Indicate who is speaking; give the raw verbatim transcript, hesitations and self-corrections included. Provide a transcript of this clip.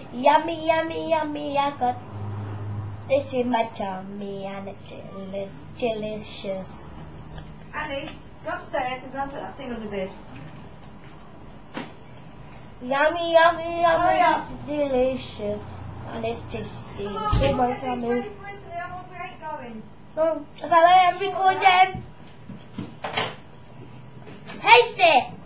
Speaker 1: Yummy, yummy, yummy, I got this in my tummy and it's deli delicious.
Speaker 2: Annie, go upstairs and go and put that thing on the bed.
Speaker 1: Yummy, yummy,
Speaker 2: Hurry
Speaker 1: yummy,
Speaker 2: up.
Speaker 1: it's delicious and it's tasty.
Speaker 2: Come on,
Speaker 1: Oh
Speaker 2: we've
Speaker 1: my
Speaker 2: got to get things
Speaker 1: tummy.
Speaker 2: ready for Italy, otherwise we ain't going.
Speaker 1: Oh, okay, I'm recording. Taste it!